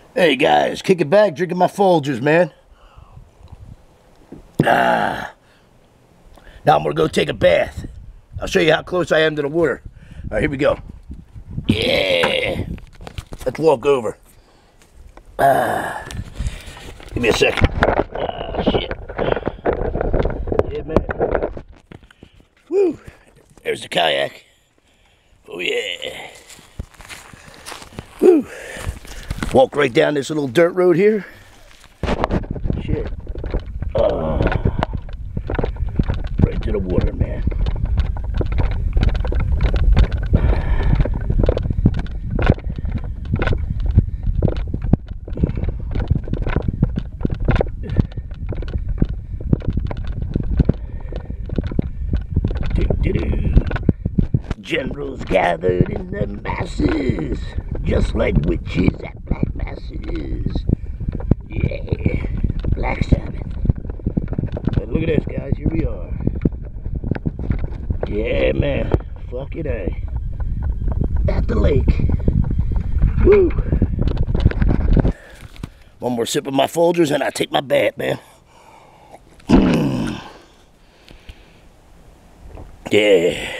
Hey guys, kicking back, drinking my Folgers, man. Now I'm gonna go take a bath. I'll show you how close I am to the water. All right, here we go. Yeah. Let's walk over. Give me a second. Shit. Yeah, man. Woo. There's the kayak. Oh, yeah. Woo. Walk right down this little dirt road here. Shit. Right to the water, man. Generals gathered in the masses, just like witches at black masses. Yeah, Black Sabbath. But look at this, guys. Here we are. Yeah, man. Fucking A. At the lake. Woo. One more sip of my Folgers and I take my bath, man. Yeah.